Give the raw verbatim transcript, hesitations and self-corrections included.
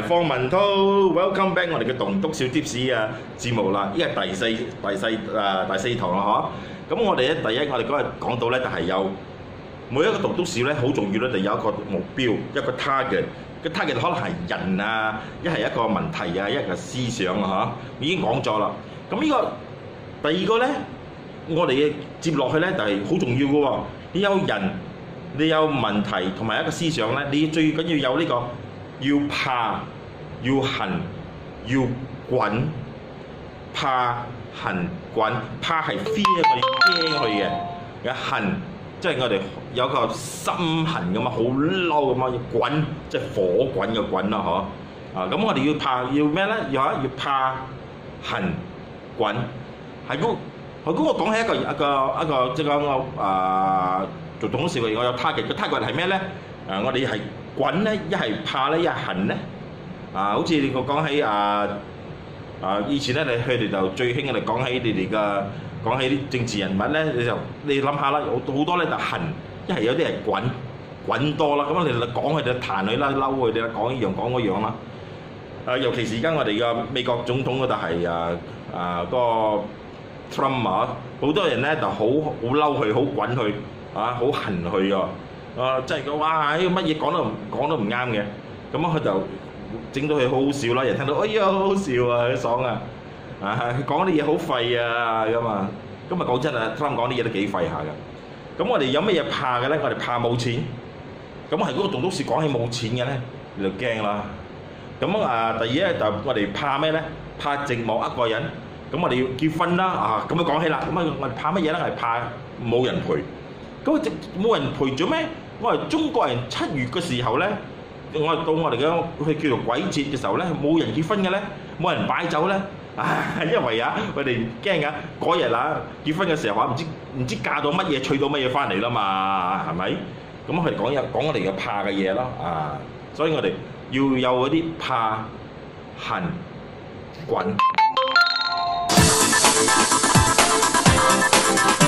方文滔 ，welcome back 我哋嘅棟篤笑 Tips 啊節目啦，依係第四第四誒第四堂啦嗬。咁我哋咧第一，我哋嗰日講到咧，就係有每一個棟篤笑咧，好重要咧，就有一個目標，一個 target。個 target 可能係人啊，一係一個問題啊，一個思想啊嗬，已經講咗啦。咁呢個第二個咧，我哋接落去咧就係好重要嘅喎。你有人，你有問題同埋一個思想咧，你最緊要有呢個要怕、要恨、要滾。怕、恨、滾。怕係 fear， 我哋驚佢嘅。有恨，即係我哋有個心痕咁啊，好嬲咁啊，要滾，即係火滾嘅滾啦，嗬。啊，咁我哋要怕要咩咧？要嚇要怕、恨、滾。係嗰係嗰個講起一個一個一個即係講我啊做董事嘅，我有 target，個 target 係咩咧？誒，我哋係滾咧，一係怕咧，一係恨咧。啊，好似你個講起啊啊，以前咧，你佢哋就最興嘅，嚟講起你哋嘅講起啲政治人物咧，你就你諗下啦，好好多咧就恨，一係有啲係滾滾多啦，咁你講佢哋彈佢啦，嬲佢哋啦，講呢樣講嗰樣啦。啊，尤其是而家我哋嘅美國總統嗰度係啊啊嗰個 Trump 啊，好多人咧就好好嬲佢，好滾佢啊，好恨佢啊，啊即係講哇，呢個乜嘢講都講都唔啱嘅，咁佢就整到佢好好笑啦，人聽到哎呀好好笑啊，爽啊！啊，佢講啲嘢好廢啊咁啊！今日講真啊，Trump講啲嘢都幾廢下㗎。咁我哋有乜嘢怕嘅咧？我哋怕冇錢。咁係嗰個棟篤笑講起冇錢嘅咧，你就驚啦。咁啊，第二咧就我哋怕咩咧？怕寂寞一個人。咁我哋要結婚啦啊！咁樣講起啦，咁啊我哋怕乜嘢咧？係怕冇人陪。咁啊，冇人陪咗咩？我哋中國人七月嘅時候咧。我到我哋嘅佢叫做鬼節嘅時候咧，冇人結婚嘅咧，冇人擺酒咧，啊，因為啊，佢哋驚㗎，嗰日啊結婚嘅時候話唔知唔知嫁到乜嘢，娶到乜嘢翻嚟啦嘛，係咪？咁佢哋講有講我哋嘅怕嘅嘢咯，啊，所以我哋要有嗰啲怕、恨、滾。